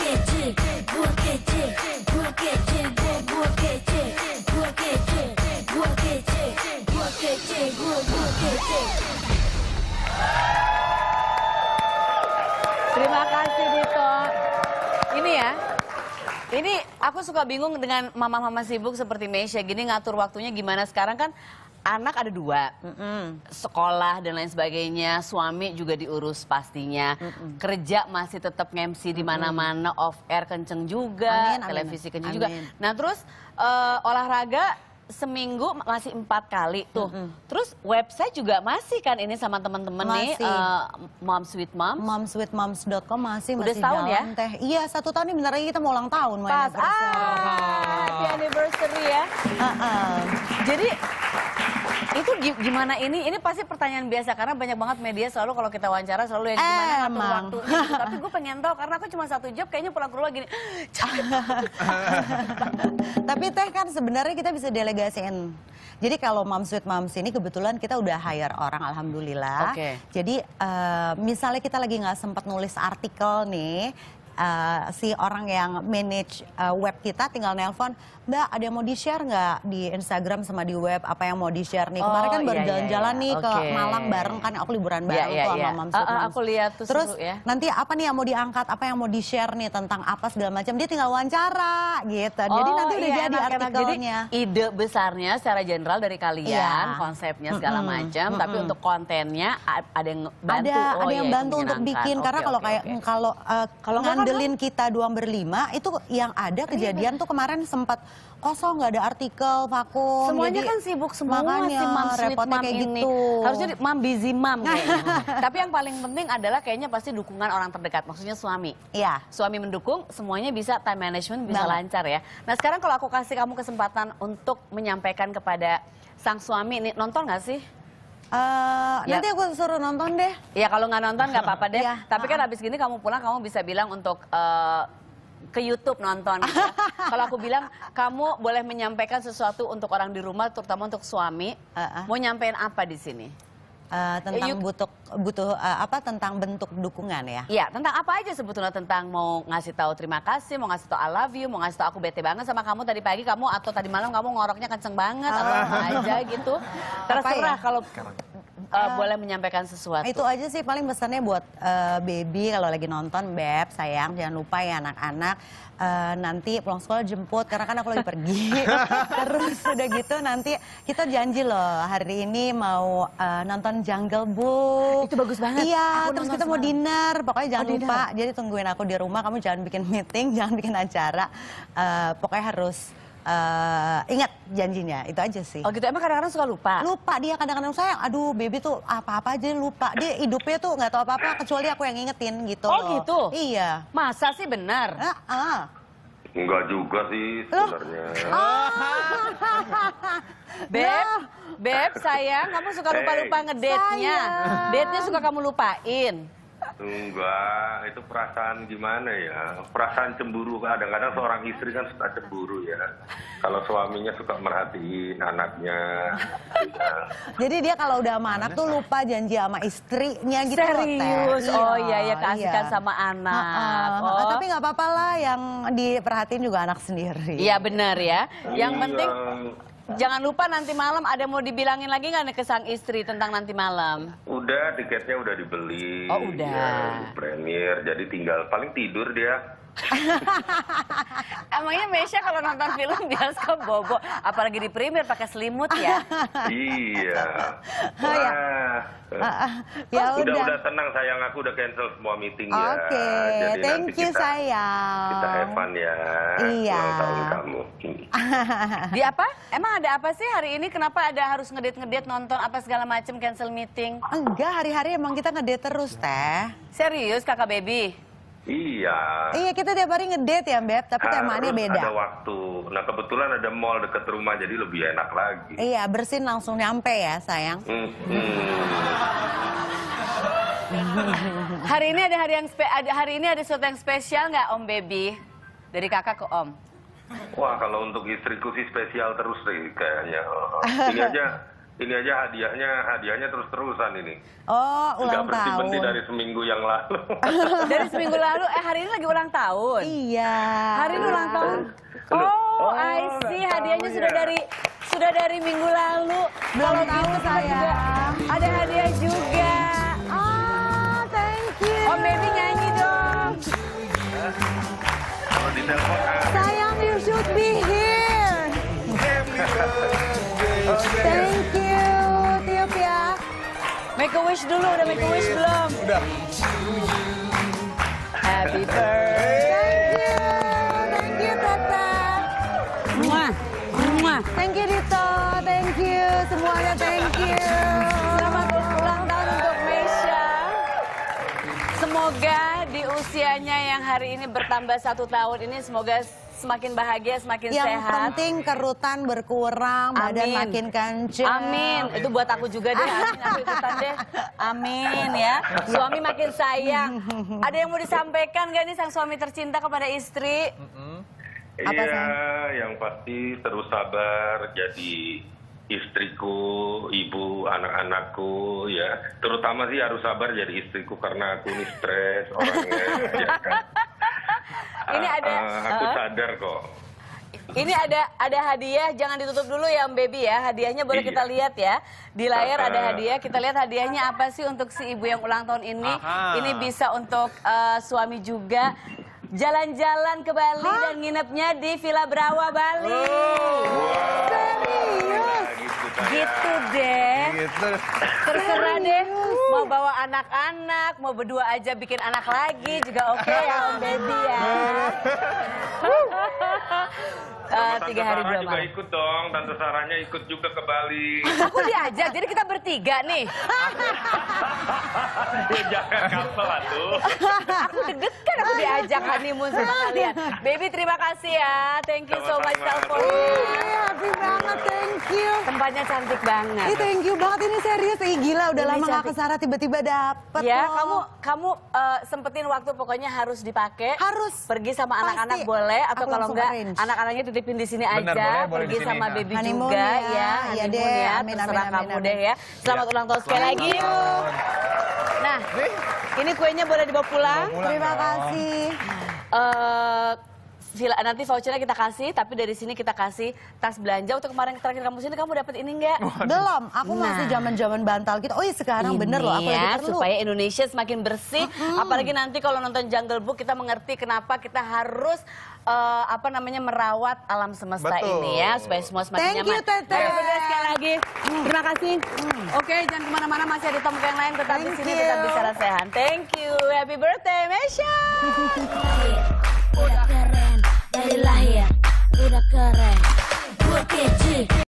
kece, gua kece, gua kece, gua kece, gua kece, gua kece, gua kece, gua kece. Terima kasih Dito. Ini ya, ini aku suka bingung dengan mama-mama sibuk seperti Meisha gini ngatur waktunya gimana. Sekarang kan anak ada 2, sekolah dan lain sebagainya, suami juga diurus pastinya, kerja masih tetap nge-MC di mana-mana, off air kenceng juga, televisi kenceng juga. Nah terus olahraga seminggu masih 4 kali tuh. Terus website juga masih kan ini sama teman-teman nih, Mom Sweet Moms. Momsweetmoms.com masih setahun jalan, ya? Teh. Iya, 1 tahun ini bentar lagi kita mau ulang tahun. Pas, happy anniversary ya. Jadi itu gimana ini pasti pertanyaan biasa karena banyak banget media selalu kalau kita wawancara selalu yang gimana ngatur waktu gitu. Tapi gue pengen tahu karena aku cuma 1 job kayaknya pulang ke rumah gini. Tapi Teh kan sebenarnya kita bisa delegasiin. Jadi kalau Mom Sweet Moms ini kebetulan kita udah hire orang alhamdulillah. Jadi misalnya kita lagi nggak sempat nulis artikel nih, si orang yang manage web kita tinggal nelpon, Mbak ada yang mau di-share nggak di Instagram sama di web apa yang mau di-share nih. Kemarin kan baru jalan-jalan nih ke Malang bareng kan, aku liburan bareng tuh sama Mom Sweet Moms. Aku lihat tuh terus seru, ya. nanti apa nih yang mau diangkat, apa yang mau di-share nih tentang apa segala macam, dia tinggal wawancara gitu. Jadi nanti udah jadi artikelnya. Jadi ide besarnya secara general dari kalian, konsepnya segala macam, tapi untuk kontennya ada yang bantu. Ada yang bantu untuk bikin karena kalau ngandelin kita doang berlima itu yang ada kejadian tuh kemarin sempat kosong, nggak ada artikel, vakum. Semuanya jadi, kan sibuk semua si Mom Sweet Mom kayak ini. gitu. Harusnya Mom Busy Mom kayaknya. Tapi yang paling penting adalah kayaknya pasti dukungan orang terdekat, maksudnya suami. Iya. Suami mendukung, semuanya bisa time management bisa lancar ya. Nah sekarang kalau aku kasih kamu kesempatan untuk menyampaikan kepada sang suami, nih nonton nggak sih? Nanti aku suruh nonton deh. Ya kalau nggak nonton nggak apa-apa deh. Tapi kan habis gini kamu pulang kamu bisa bilang untuk ke YouTube nonton. Gitu. Kalau aku bilang kamu boleh menyampaikan sesuatu untuk orang di rumah, terutama untuk suami. Mau nyampein apa di sini? Tentang butuh apa tentang bentuk dukungan ya? Iya, tentang apa aja sebetulnya, tentang mau ngasih tahu terima kasih, mau ngasih tahu I love you, mau ngasih tahu aku bete banget sama kamu tadi pagi kamu atau tadi malam kamu ngoroknya kenceng banget atau apa aja gitu. Terserah kalau boleh menyampaikan sesuatu. Itu aja sih paling pesannya buat baby kalau lagi nonton, Beb, sayang jangan lupa ya anak-anak nanti pulang sekolah jemput karena kan aku lagi pergi. Terus udah gitu nanti kita janji loh hari ini mau nonton Jungle Book. Itu bagus banget. Iya, terus kita mau dinner. Pokoknya jangan lupa. Jadi tungguin aku di rumah, kamu jangan bikin meeting, jangan bikin acara. Pokoknya harus ingat janjinya, itu aja sih. Oh gitu, emang kadang-kadang suka lupa? Lupa dia kadang-kadang, sayang, aduh baby tuh apa-apa aja lupa. Dia hidupnya tuh nggak tahu apa-apa kecuali aku yang ngingetin gitu. Oh gitu? Iya. Masa sih benar? Enggak juga sih sebenarnya. Beb, sayang, kamu suka lupa-lupa ngedate-nya. Date-nya suka kamu lupain. Enggak, itu perasaan gimana ya? Perasaan cemburu. Kadang-kadang seorang istri kan suka cemburu ya. Kalau suaminya suka merhatiin anaknya. Ya. Jadi dia kalau udah sama anak tuh lupa janji sama istrinya gitu. Serius? Oh iya, ya kasihkan sama anak. Tapi nggak apa-apa lah, yang diperhatiin juga anak sendiri. Iya benar ya. Yang penting jangan lupa nanti malam ada mau dibilangin lagi nggak nih ke sang istri tentang nanti malam? Udah, tiketnya udah dibeli. Oh udah. Ya, premier, jadi tinggal paling tidur dia. Emangnya Meisha kalau nonton film bioskop bobo, apalagi di premier pakai selimut ya? Iya. Ya udah tenang sayang, aku udah cancel semua meeting ya. Oke, thank you sayang. Kita have fun ya. Iya. Ulang tahun kamu. Di apa? Emang ada apa sih hari ini? Kenapa ada harus ngedate nonton apa segala macam, cancel meeting? Enggak, hari-hari emang kita ngedate terus Teh. Serius kakak baby? Iya. Iya, kita tiap hari ngedate ya Beb, tapi temanya beda. Ada waktu. Nah kebetulan ada mall deket rumah jadi lebih enak lagi. Iya, bersin langsung nyampe ya sayang. Hari ini ada hari ini ada sesuatu yang spesial nggak Om Baby? Dari kakak ke Om. Wah kalau untuk istriku sih spesial terus deh kayaknya. Ini aja ini aja hadiahnya terus-terusan ini. Oh, ulang Nggak berhenti tahun. dari seminggu yang lalu. Dari seminggu lalu, hari ini lagi ulang tahun. Iya. Hari ini ulang tahun. Oh, I see. Hadiahnya sudah dari minggu lalu. Belum tahu gitu, kita saya. juga ada hadiah juga. Ah, thank you. Om Baby nyanyi dong. Kalau di telepon, Sayang, you should be here. Thank you, tiup ya. Make a wish dulu, udah make a wish belum? Udah. Happy birthday. Thank you, Tata. Muah, muah. Thank you, Dito. Thank you, semuanya thank you. Selamat ulang tahun untuk Meisha. Semoga di usianya yang hari ini bertambah 1 tahun ini, semoga semakin bahagia, semakin Yang sehat. penting kerutan berkurang, badan Amin. makin kencang. Amin. Itu buat aku juga deh. Amin, aku ikutan deh. Amin ya. Suami makin sayang. Ada yang mau disampaikan gak nih sang suami tercinta kepada istri? Apa, iya, Sang? yang pasti terus sabar jadi istriku, ibu, anak-anakku ya. Terutama sih harus sabar jadi istriku karena aku nih stres orangnya. Ya kan? Ini ada, aku sadar kok. Ini ada hadiah, jangan ditutup dulu ya Om Baby ya. Hadiahnya boleh Iya. kita lihat ya. Di layar ada hadiah, kita lihat hadiahnya apa sih untuk si ibu yang ulang tahun ini. Aha. Ini bisa untuk suami juga. Jalan-jalan ke Bali dan nginepnya di Villa Brawa, Bali. Serius? Gitu deh. Gitu. Terserah deh, mau bawa anak-anak, mau berdua aja bikin anak lagi juga oke ya Om Baby ya. 3 hari 2 Sarah juga malam. ikut dong, Tante Sarahnya ikut juga ke Bali. Aku diajak, jadi kita bertiga nih. Ya jangan kapal tuh. Aku deg-degan aku diajak honeymoon sama kalian. Baby terima kasih ya, thank you so much Sama-sama. Iya, happy banget, thank you. Tempatnya cantik banget. Thank you banget, ini serius. Gila, udah Ini lama gak cantik. ke Sarah, tiba-tiba dapet Ya, loh. kamu sempetin waktu pokoknya harus dipakai. Harus. Pergi sama Pasti. anak-anak boleh atau Aku kalau langsung enggak arrange. anak-anaknya titipin di sini Benar, aja. boleh Pergi di sini. sama Nah. baby Honeymoon juga ya. ya. Iya Honeymoon deh, ya. amin, Terserah amin, kamu amin, deh ya. Selamat Ya. ulang tahun sekali Selamat lagi. ulang tahun. Nah, ini kuenya boleh dibawa pulang. Pulang Terima dong. kasih. Nanti vouchernya kita kasih, tapi dari sini kita kasih tas belanja. Untuk kemarin terakhir kamu sini, kamu dapat ini enggak? Belum, aku masih Nah. zaman-zaman bantal gitu. Oh iya sekarang bener loh, aku Ini lagi ya, perlu. supaya Indonesia semakin bersih. Apalagi nanti kalau nonton Jungle Book kita mengerti kenapa kita harus merawat alam semesta Betul. ini ya, supaya semua semakin Thank nyaman. you, Tete. Happy birthday sekali lagi. Terima kasih. Oke, jangan kemana-mana, masih ada tamu yang lain. Tetap di Thank sini, you. tetap bicara sehat. Thank you. Happy birthday, Mesha. Udah keren dari lahir, udah keren. Gue kece.